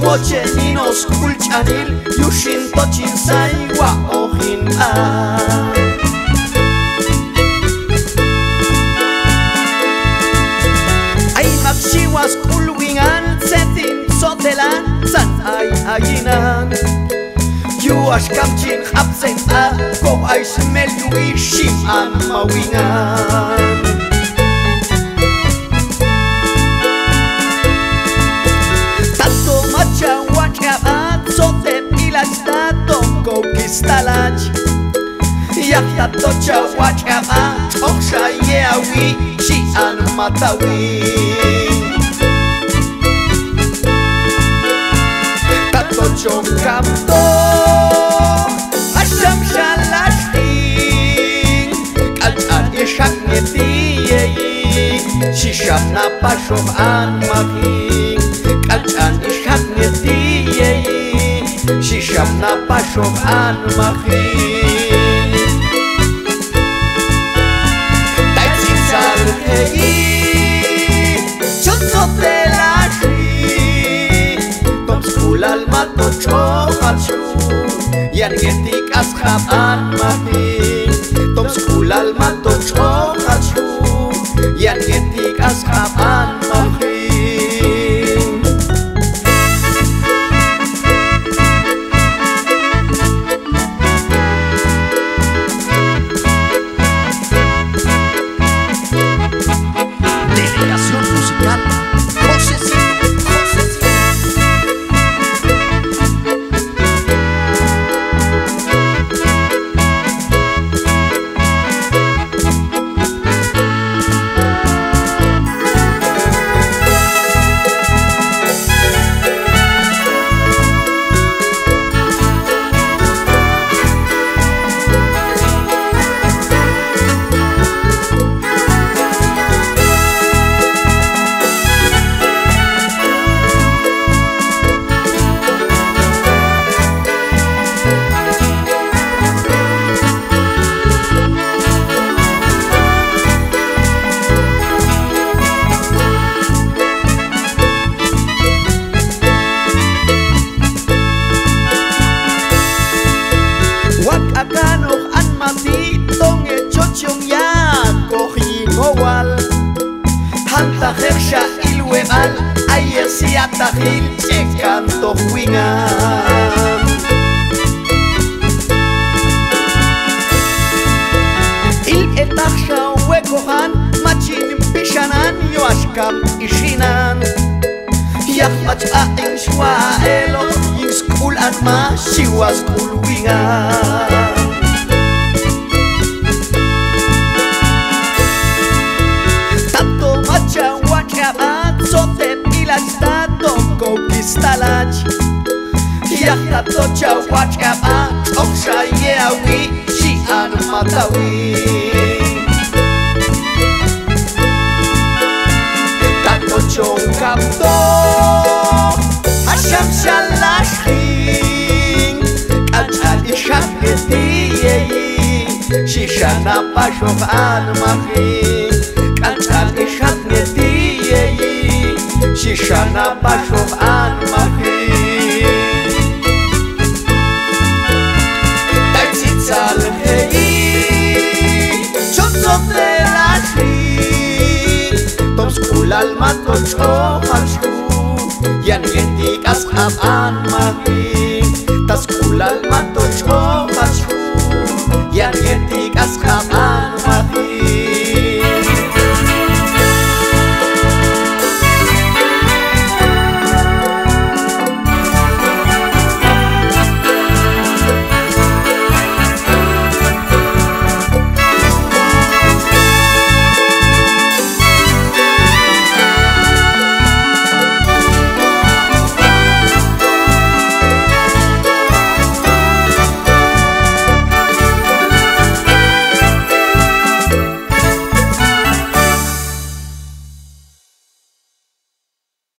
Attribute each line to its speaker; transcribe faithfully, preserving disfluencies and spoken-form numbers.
Speaker 1: Mocheninos kulchanil Yushin tochin saiwa ohin a Ay maksiwas kulwingan Setin sotelan san ay ayinan Yuash kamchin hapsen a Ko ay smel yu ishim an mawingan Conquistalać Jak ta tocia łaciama Okrajeawi Ci an matawi Ta tocią kamto Asyam shalashting Kalcan ishak nie tiyei Sisham na pashov an mahing Kalcan ishak nie tiyei Shisham na pashov an machin Taitzitsal hei Tzotzot'el hin Tom skul al matot shochachu Yangetik ashab an machin Tom skul al matot shochachu Yangetik ashab an machin Delegación musical Josesito, Josesito. Hersha ilweal ayesia tahil ekanto wingan Il etaksha wekohan machin pishanan yoashkam ishinan Yahmach a'ing shwaelo yingskul anma shiwaskul wingan TZOTEB'IL HIN Conquistalać Jak ta tocia łaciama Okrajeawi Ci an matawi Ta tocią kamto Asyam shalashing Kalcan ishak netiyei Shishana pashov an machin Kalcan ishak netiyei Shishana pashov an machin Taitzitsal hei Tzotzot'el hin Tom skul al matot shochachu Yangetik ashab an machin Ta skul al matot shochachu Yangetik ashab